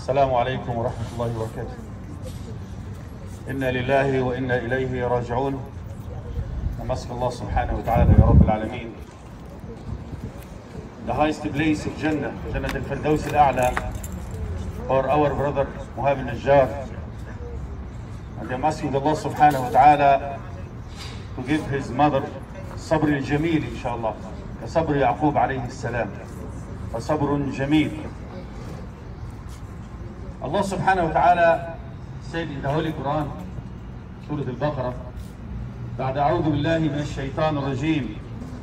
السلام عليكم ورحمة الله وبركاته. إنا لله وإنا إليه راجعون. نمسك الله سبحانه وتعالى يا رب العالمين. The highest place of Jannah, Jannah al-Firdaus al-A'la, for our brother Muhab Najar. And I'm asking Allah subhanahu wa ta'ala to give his mother Sabr al-Jameel, inshallah. Sabr Yaqub alayhi salam. Sabr Jameel. Allah subhanahu wa ta'ala said in the Holy Quran, Surah Al-Baqarah, بعد أعوذ بالله من الشيطان الرجيم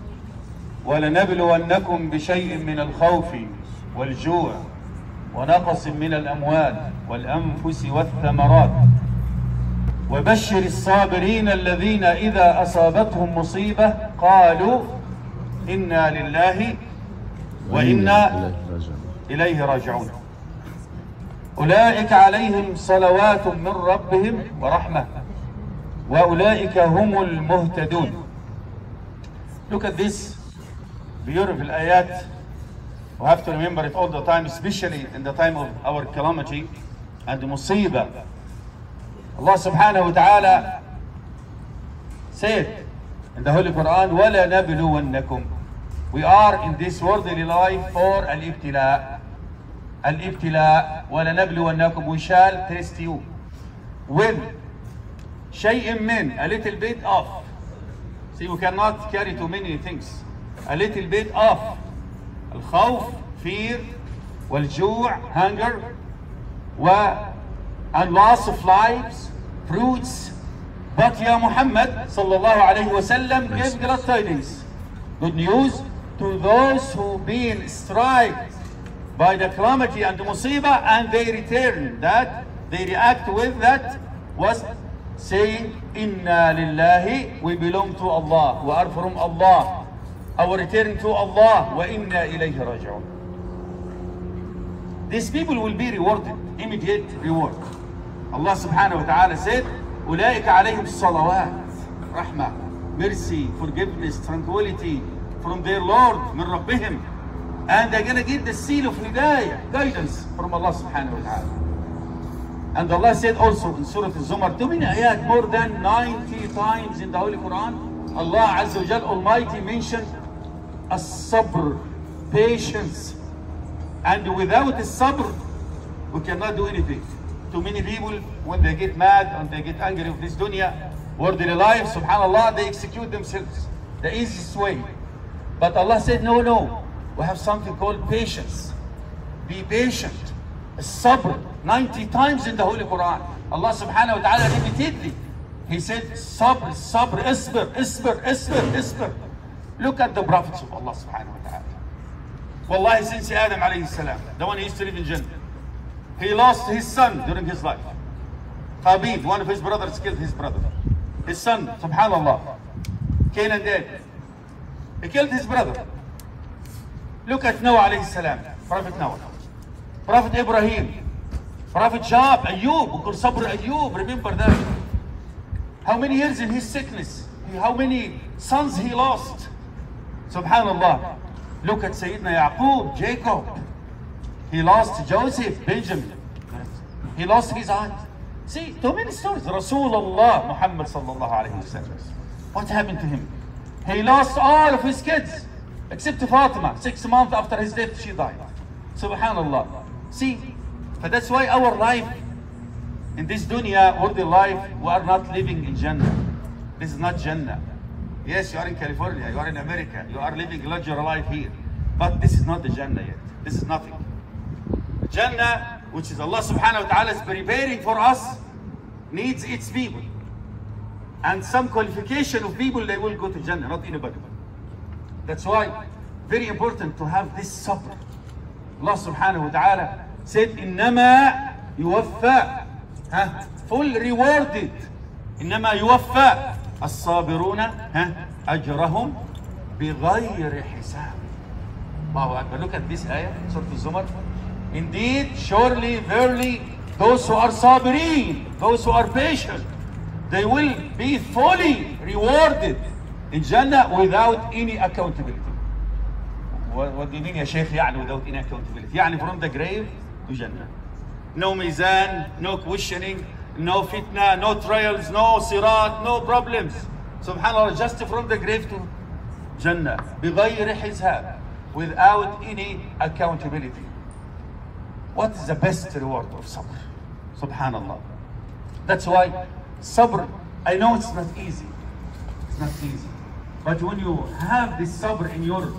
ولنبلونكم بشيء من الخوف والجوع ونقص من الأموال والأنفس والثمرات وبشر الصابرين الذين إذا أصابتهم مصيبة قالوا إنا لله وإنا إليه راجعون أولئك عليهم صلوات من ربهم ورحمة وأولئك هم المهتدون. Look at this beautiful ayat. We have to remember it all the time, especially in the time of our calamity and musibah. Allah subhanahu wa ta'ala said in the Holy Quran, وَلَا نَبْلُوَنَّكُمْ. We are in this worldly life for al-ibtila. Al-ibtila, وَلَنَبْلُوَنَّكُمْ. We shall test you with شيء من, a little bit of. See, we cannot carry too many things. A little bit of الخوف, fear, والجوع, hunger, and loss of lives, fruits. But Ya Muhammad sallallahu alayhi wa sallam gave glad tidings, good news to those who been struck by the calamity and the musibah, and they return that, they react with that, was saying, Inna lillahi, we belong to Allah, we are from Allah, our return to Allah, wa inna ilayhi raji'un. These people will be rewarded, immediate reward. Allah subhanahu wa ta'ala said, أولئك عليهم الصلوات, rahmah, mercy, forgiveness, tranquility from their Lord, min Rabbihim. And they're going to get the seal of hidayah, guidance from Allah subhanahu wa ta'ala. And Allah said also in Surah Al-Zumar, too many ayat, more than 90 times in the Holy Quran, Allah Azza wa Jal Almighty mentioned as-sabr, patience. And without the sabr, we cannot do anything. Too many people, when they get mad and they get angry with this dunya, worldly life, subhanAllah, they execute themselves the easiest way. But Allah said, no, no. We have something called patience. Be patient. Sabr. 90 times in the Holy Quran. Allah subhanahu wa ta'ala repeatedly, He said, Sabr, Sabr, Isbir, Isbir, Isbir, Isbir. Look at the prophets of Allah subhanahu wa ta'ala. Wallahi, since Adam alayhi salam, the one who used to live in Jannah, he lost his son during his life. Habib, one of his brothers, killed his brother. His son, subhanallah, Canaan dead. He killed his brother. Look at Noah alayhi salam, Prophet Noah, Prophet Ibrahim, Prophet Job, Ayub, we call Sabr Ayub, remember that. How many years in his sickness, how many sons he lost, subhanallah. Look at Sayyidina Yaqub, Jacob, he lost Joseph, Benjamin, he lost his eyes. See, too many stories. Rasulullah Muhammad sallallahu alayhi wa sallam, what happened to him? He lost all of his kids. Except Fatima, 6 months after his death, she died. Subhanallah. See, but that's why our life in this dunya, worldly life, we are not living in Jannah. This is not Jannah. Yes, you are in California, you are in America, you are living luxury life here. But this is not the Jannah yet. This is nothing. Jannah, which is Allah subhanahu wa ta'ala is preparing for us, needs its people. And some qualification of people, they will go to Jannah, not anybody. That's why very important to have this sabr. Allah subhanahu wa ta'ala said, إنما يوفى, full rewarded. إنما يوفى الصابرون أجرهم بغير حساب. Allahu Akbar. Look at this ayah, Surah Al-Zumar. Indeed, surely, verily, those who are sabirin, those who are patient, they will be fully rewarded in Jannah without any accountability. What do you mean, Ya Shaykh, يعني without any accountability? يعني from the grave to Jannah. no mizan, no questioning, no fitna, no trials, no sirat, no problems. Subhanallah, just from the grave to Jannah, بغير حساب, without any accountability. What is the best reward of sabr? Subhanallah. That's why sabr, I know it's not easy. It's not easy. But when you have this sabr in your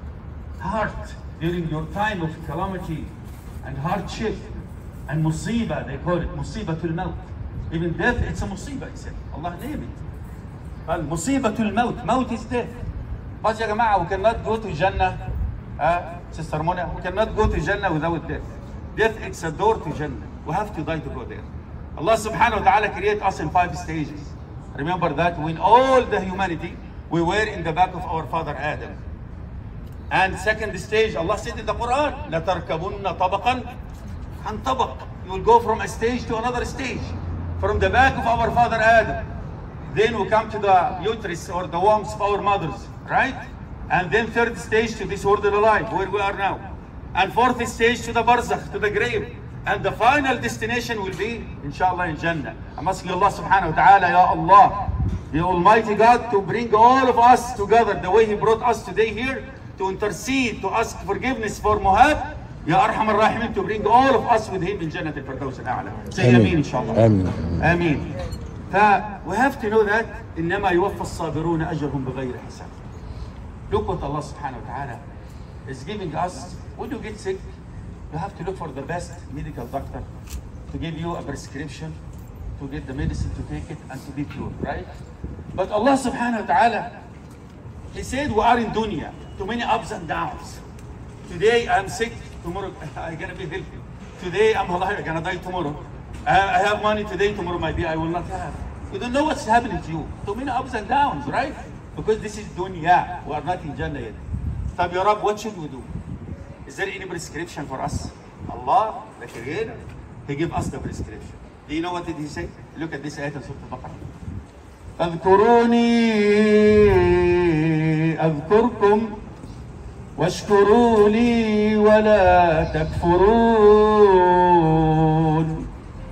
heart during your time of calamity and hardship and musibah, they call it musibatul maut. Even death, it's a musibah itself. Allah named it. Well, musibatul maut. Maut is death. But ya jama'ah, we cannot go to Jannah. Sister Mona, we cannot go to Jannah without death. Death, it's a door to Jannah. We have to die to go there. Allah subhanahu wa ta'ala created us in 5 stages. Remember that when all the humanity, we were in the back of our father Adam. And second stage, Allah said in the Quran, لَتَرْكَبُنَّ طَبَقًا عَنْ طَبَقٍ. You will go from a stage to another stage. From the back of our father Adam. Then we come to the uterus or the wombs of our mothers, right? And then third stage to this world alive, where we are now. And fourth stage to the barzakh, to the grave. And the final destination will be, inshallah, in Jannah. I'm asking Allah subhanahu wa ta'ala, Ya Allah, the Almighty God, to bring all of us together the way He brought us today here, to intercede, to ask forgiveness for Muhab. Ya Arhamar Rahimin, to bring all of us with Him in Jannah al-Firdaus al-A'la. Say Ameen, inshallah. Ameen. Ameen. We have to know that إنما يوفى الصابرون أجرهم بغير حساب. Look what Allah subhanahu wa ta'ala is giving us. When you get sick, you have to look for the best medical doctor to give you a prescription, to get the medicine to take it and to be cured, right? But Allah subhanahu wa ta'ala, He said we are in dunya, too many ups and downs. Today I'm sick, tomorrow I'm gonna be healthy. Today I'm alive, I'm gonna die tomorrow. I have money today, tomorrow maybe I will not have. You don't know what's happening to you. Too many ups and downs, right? Because this is dunya, we are not in Jannah yet. Tab Ya Rab, what should we do? Is there any prescription for us? Allah, the Creator, He gave us the prescription. Do you know what did He say? Look at this ayat of Surah Al-Baqarah. فاذكروني أذكركم واشكروا لي ولا تكفرون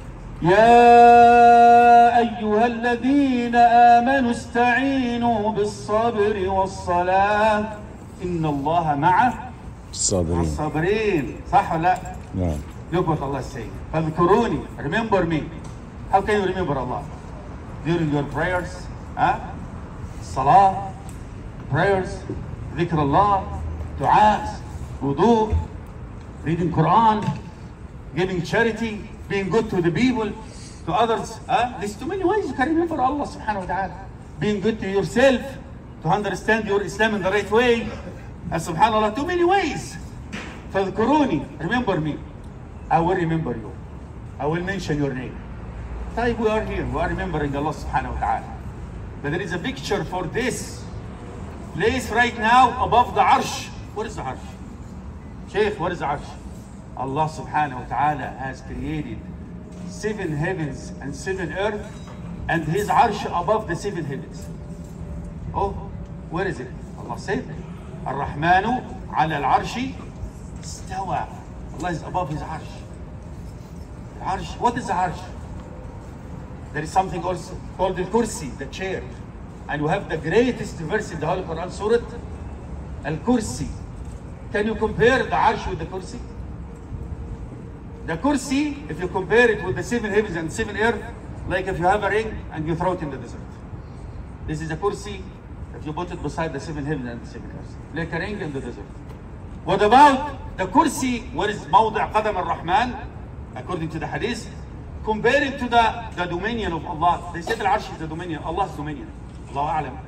يا أيها الذين آمنوا استعينوا بالصبر والصلاة إن الله مع الصابرين. صح ولا لا؟ نعم. Look what Allah is saying. فاذكروني, remember me. How can you remember Allah? During your prayers, salah, prayers, dhikr Allah, du'as, wudu, reading Quran, giving charity, being good to the people, to others. There's too many ways you can remember Allah subhanahu wa ta'ala. Being good to yourself, to understand your Islam in the right way. And subhanallah, too many ways. فاذكروني, remember me. I will remember you. I will mention your name. Type we are here, we are remembering Allah subhanahu wa ta'ala. But there is a picture for this place right now above the arsh. What is the arsh? Shaykh, what is the arsh? Allah subhanahu wa ta'ala has created 7 heavens and 7 earth, and His arsh above the 7 heavens. Oh, where is it? Allah said, Ar-Rahmanu ala al-arshi istawa. Allah is above His arsh. The arsh, what is the arsh? There is something also called the kursi, the chair. And we have the greatest verse in the Holy Quran, Surah Al-Kursi. Can you compare the arsh with the kursi? The kursi, if you compare it with the 7 heavens and 7 earth, like if you have a ring and you throw it in the desert. This is a kursi, if you put it beside the 7 heavens and the 7 earth, like a ring in the desert. What about the kursi, what is mawdi' qadam al-Rahman, according to the hadith? Compare it to the dominion of Allah. They said Al-Arsh is the dominion, Allah's dominion. Allahu A'lam.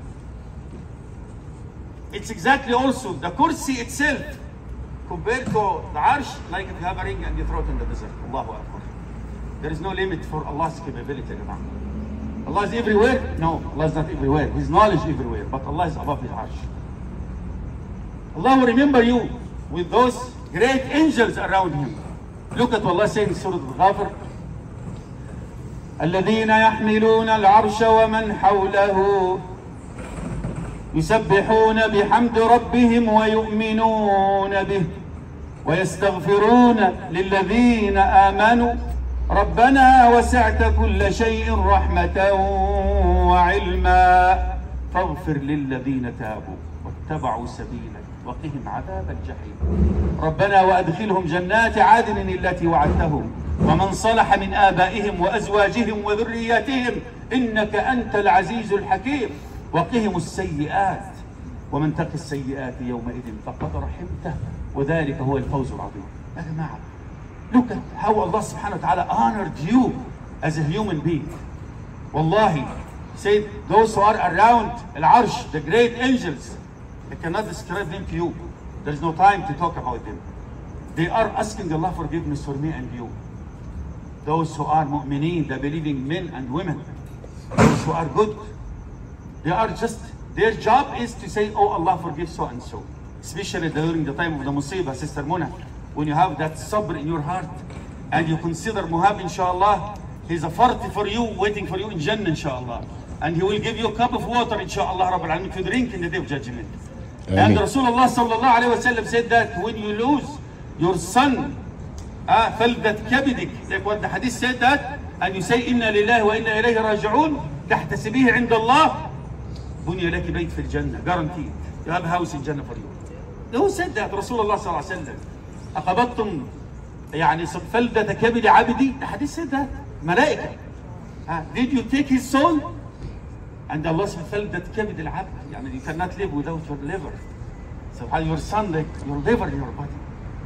It's exactly also the kursi itself compared to the Arsh, like if you have a ring and you throw it in the desert. Allahu Akbar. There is no limit for Allah's capability. Allah is everywhere? No, Allah is not everywhere. His knowledge is everywhere, but Allah is above His Arsh. Allah will remember you with those great angels around Him. Look at what Allah says in Surah Al-Ghafir. الذين يحملون العرش ومن حوله يسبحون بحمد ربهم ويؤمنون به ويستغفرون للذين آمنوا ربنا وسعت كل شيء رحمة وعلما فاغفر للذين تابوا واتبعوا سبيلك وقهم عذاب الجحيم. ربنا وأدخلهم جنات عدن التي وعدتهم ومن صلح من آبائهم وأزواجهم وذرياتهم إنك أنت العزيز الحكيم. وقهم السيئات ومن تق السيئات يومئذ فقد رحمته وذلك هو الفوز العظيم. يا جماعة look at how Allah subhanahu wa ta'ala honored you as a human being. Wallahi, said those who are around Al-Arsh, the great angels, I cannot describe them to you. There is no time to talk about them. They are asking Allah forgiveness for me and you. Those who are mu'mineen, the believing men and women, those who are good, they are just, their job is to say, oh Allah forgive so and so. Especially during the time of the musibah, Sister Muna, when you have that sabr in your heart and you consider Muhab, inshallah, he's a farti for you, waiting for you in Jannah, inshallah. And he will give you a cup of water, inshallah, Rabbil Alameen, to drink in the day of judgment. And Rasulullah sallallahu alayhi wa sallam said that when you lose your son, فَلْدَتْ كَبِدِكَ, like what the hadith said that, and you say, إِنَّا لِلَّهِ وَإِنَّا إِلَيْهِ رَاجِعُونَ, تحتسبيه عند الله, بُنِيَ لَكِ بَيْتْ فِي الْجَنَّة, guaranteed. You have a house in Jannah for you. Who said that? Rasulullah sallallahu alayhi wa sallam. أقبضتم يعني فلدة كبد عبدي. The hadith said that. ملائكة. Did you take his soul? And Allah said فلدة كبد العبد. يعني you cannot live without your liver. So your son, like your liver in your body.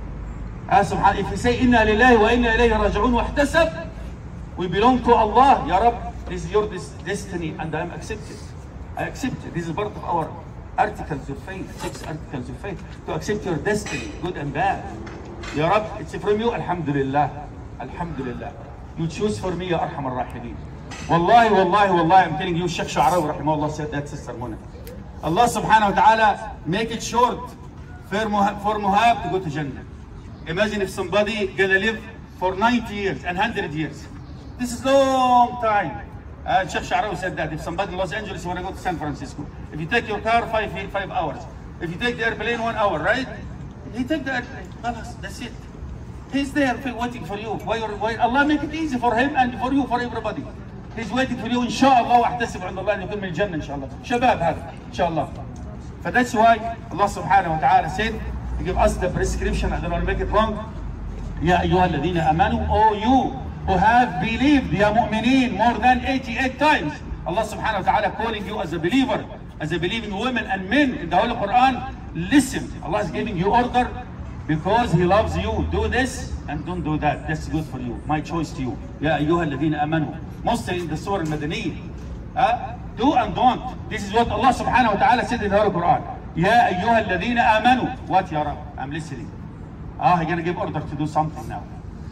سبحان, if you say إنا لله وإنا إليه راجعون واحتسب, we belong to Allah. Ya Rab, this is your destiny and I am accepted. I accept it. This is part of our articles of faith, 6 articles of faith, to accept your destiny, good and bad. Ya Rab, it's from you, alhamdulillah, alhamdulillah. You choose for me, Ya Arham al-Rahimin. Wallahi, wallahi, wallahi, I'm telling you, Sheikh Sha'arawi rahimahullah said that, Sister Muna. Allah subhanahu wa ta'ala make it short for Muhab to go to Jannah. Imagine if somebody gonna live for 90 years and 100 years. This is long time. Sheikh Sha'arawi said that if somebody in Los Angeles want to go to San Francisco, if you take your car 5 hours, if you take the airplane 1 hour, right? He take the airplane, that's it. He's there waiting for you. Why Allah make it easy for him and for you, for everybody. He's waiting for you, inshallah, واحتسب عند الله أن يكون من الجنة inshallah. شباب هذا, inshallah. But that's why Allah subhanahu wa ta'ala said, He give us the prescription, I don't want to make it wrong. يا أيها الذين آمنوا, oh you who have believed, ya mu'mineen, more than 88 times. Allah subhanahu wa ta'ala calling you as a believer, as a believing women and men in the Holy Quran. Listen, Allah is giving you order because He loves you. Do this and don't do that. That's good for you. My choice to you. Ya ayyuha alladhina amanu. Mostly in the Surah Al-Madaniyah. Do and don't. This is what Allah subhanahu wa ta'ala said in the Holy Quran. Ya ayyuha alladhina amanu. What, Ya Rab? I'm listening. I'm going to give order to do something now.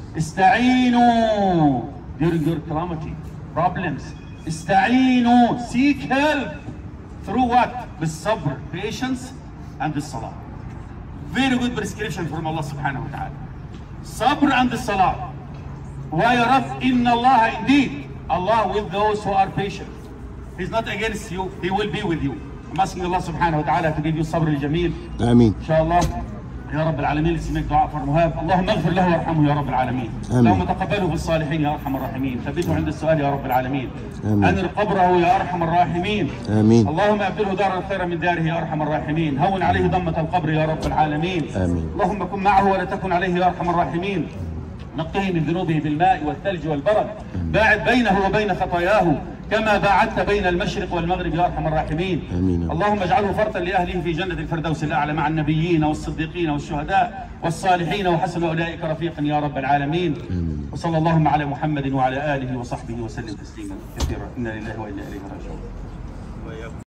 Ista'inu during your calamity, problems. Ista'inu, seek help. Through what? With sabr, patience, and the salah. Very good prescription from Allah subhanahu wa ta'ala. Sabr and the salah. Why, Ya Rab? Inna Allah, indeed, Allah with those who are patient. He's not against you, He will be with you. I'm asking Allah subhanahu wa ta'ala to give you sabr al-jameel. Ameen. Inshallah. يا رب العالمين اسمك دعاء فرمهاب. اللهم اغفر له وارحمه يا رب العالمين. اللهم تقبله بالصالحين يا ارحم الراحمين. ثبته عند السؤال يا رب العالمين. انر قبره يا ارحم الراحمين. امين. اللهم ابدله دارا خيرا من داره يا ارحم الراحمين. هون عليه ضمة القبر يا رب العالمين. امين. اللهم كن معه ولا تكن عليه يا ارحم الراحمين. نقيه من ذنوبه بالماء والثلج والبرد. باعد بينه وبين خطاياه كما باعدت بين المشرق والمغرب يا ارحم الراحمين. امين. اللهم اجعله فرطا لاهله في جنه الفردوس الاعلى مع النبيين والصديقين والشهداء والصالحين وحسن اولئك رفيقا يا رب العالمين. امين. وصلى اللهم على محمد وعلى اله وصحبه وسلم تسليما كثيرا. انا لله وانا اليه راجعون.